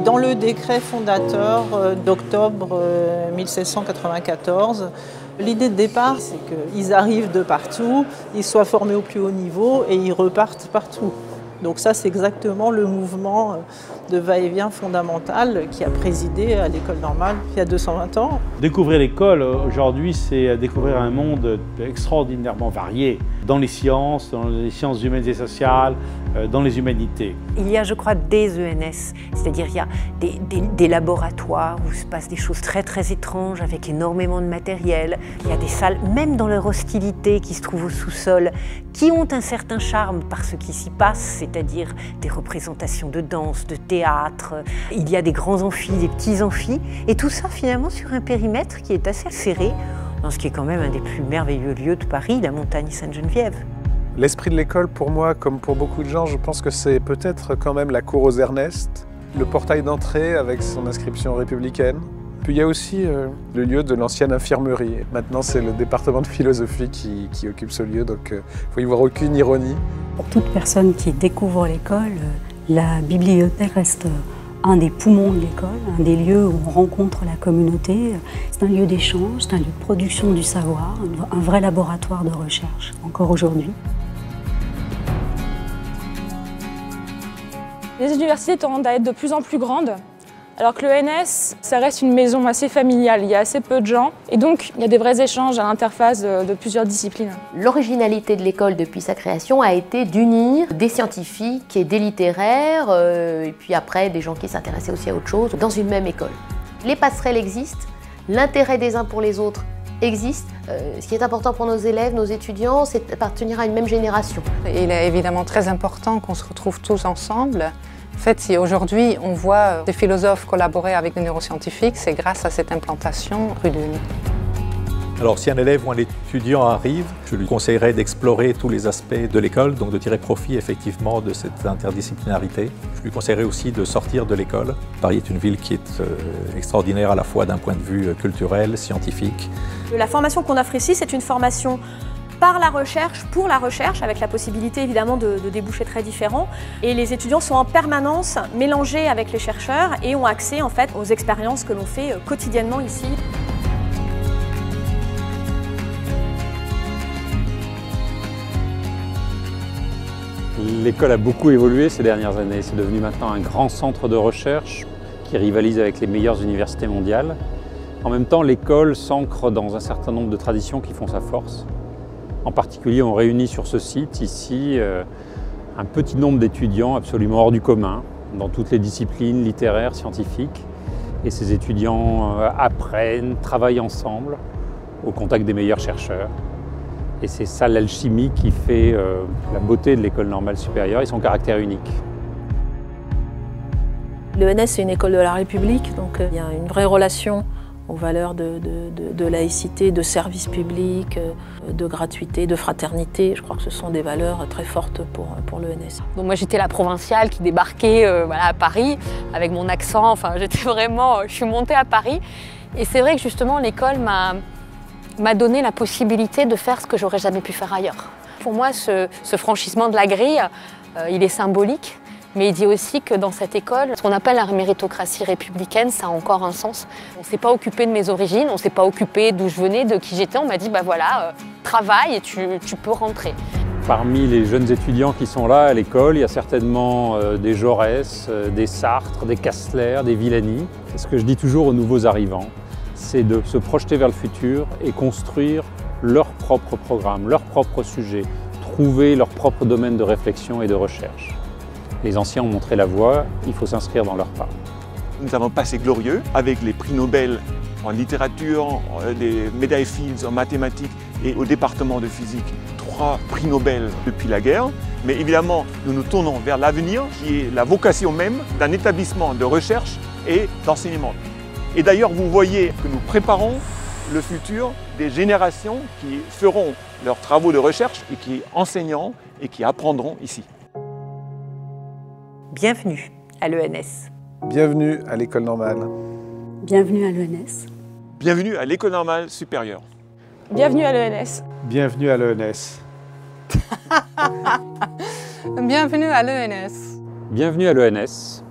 Dans le décret fondateur d'octobre 1794, l'idée de départ, c'est qu'ils arrivent de partout, ils soient formés au plus haut niveau et ils repartent partout. Donc ça, c'est exactement le mouvement de va-et-vient fondamental qui a présidé à l'école normale il y a 220 ans. Découvrir l'école aujourd'hui, c'est découvrir un monde extraordinairement varié dans les sciences humaines et sociales, dans les humanités. Il y a, je crois, des ENS, c'est-à-dire il y a des laboratoires où se passent des choses très très étranges avec énormément de matériel. Il y a des salles, même dans leur hostilité, qui se trouvent au sous-sol, qui ont un certain charme par ce qui s'y passe, c'est-à-dire des représentations de danse, de théâtre. Il y a des grands amphis, des petits amphis, et tout ça finalement sur un périmètre qui est assez serré, dans ce qui est quand même un des plus merveilleux lieux de Paris, la montagne Sainte-Geneviève. L'esprit de l'école, pour moi, comme pour beaucoup de gens, je pense que c'est peut-être quand même la cour aux Ernest, le portail d'entrée avec son inscription républicaine. Puis il y a aussi le lieu de l'ancienne infirmerie. Maintenant, c'est le département de philosophie qui occupe ce lieu, donc il ne faut y voir aucune ironie. Pour toute personne qui découvre l'école, la bibliothèque reste un des poumons de l'école, un des lieux où on rencontre la communauté. C'est un lieu d'échange, c'est un lieu de production du savoir, un vrai laboratoire de recherche, encore aujourd'hui. Les universités tendent à être de plus en plus grandes, alors que l'ENS, ça reste une maison assez familiale, il y a assez peu de gens, et donc il y a des vrais échanges à l'interface de plusieurs disciplines. L'originalité de l'école depuis sa création a été d'unir des scientifiques et des littéraires, et puis après des gens qui s'intéressaient aussi à autre chose, dans une même école. Les passerelles existent, l'intérêt des uns pour les autres existe. Ce qui est important pour nos élèves, nos étudiants, c'est d'appartenir à une même génération. Il est évidemment très important qu'on se retrouve tous ensemble. En fait, si aujourd'hui on voit des philosophes collaborer avec des neuroscientifiques, c'est grâce à cette implantation rue de l'Uni. Alors si un élève ou un étudiant arrive, je lui conseillerais d'explorer tous les aspects de l'école, donc de tirer profit effectivement de cette interdisciplinarité. Je lui conseillerais aussi de sortir de l'école. Paris est une ville qui est extraordinaire à la fois d'un point de vue culturel, scientifique. La formation qu'on offre ici, c'est une formation par la recherche, pour la recherche, avec la possibilité évidemment de débouchés très différents. Et les étudiants sont en permanence mélangés avec les chercheurs et ont accès en fait aux expériences que l'on fait quotidiennement ici. L'école a beaucoup évolué ces dernières années. C'est devenu maintenant un grand centre de recherche qui rivalise avec les meilleures universités mondiales. En même temps, l'école s'ancre dans un certain nombre de traditions qui font sa force. En particulier, on réunit sur ce site, ici, un petit nombre d'étudiants absolument hors du commun, dans toutes les disciplines littéraires, scientifiques. Et ces étudiants apprennent, travaillent ensemble, au contact des meilleurs chercheurs. Et c'est ça l'alchimie qui fait la beauté de l'école normale supérieure et son caractère unique. L'ENS, c'est une école de la République, donc il y a une vraie relation aux valeurs de laïcité, de service public, de gratuité, de fraternité. Je crois que ce sont des valeurs très fortes pour l'ENS. Donc moi j'étais la provinciale qui débarquait voilà, à Paris avec mon accent, enfin j'étais vraiment, je suis montée à Paris. Et c'est vrai que justement l'école m'a donné la possibilité de faire ce que j'aurais jamais pu faire ailleurs. Pour moi ce franchissement de la grille, il est symbolique. Mais il dit aussi que dans cette école, ce qu'on appelle la méritocratie républicaine, ça a encore un sens. On ne s'est pas occupé de mes origines, on ne s'est pas occupé d'où je venais, de qui j'étais. On m'a dit, bah voilà, travaille et tu peux rentrer. Parmi les jeunes étudiants qui sont là à l'école, il y a certainement des Jaurès, des Sartre, des Kastler, des Villani. Ce que je dis toujours aux nouveaux arrivants, c'est de se projeter vers le futur et construire leur propre programme, leur propre sujet, trouver leur propre domaine de réflexion et de recherche. Les anciens ont montré la voie, il faut s'inscrire dans leur pas. Nous avons un passé glorieux avec les prix Nobel en littérature, des médailles Fields en mathématiques et au département de physique. 3 prix Nobel depuis la guerre. Mais évidemment, nous nous tournons vers l'avenir qui est la vocation même d'un établissement de recherche et d'enseignement. Et d'ailleurs, vous voyez que nous préparons le futur des générations qui feront leurs travaux de recherche et qui enseignent et qui apprendront ici. Bienvenue à l'ENS. Bienvenue à l'école normale. Bienvenue à l'ENS. Bienvenue à l'école normale supérieure. Bienvenue à l'ENS. Bienvenue à l'ENS. Bienvenue à l'ENS. Bienvenue à l'ENS.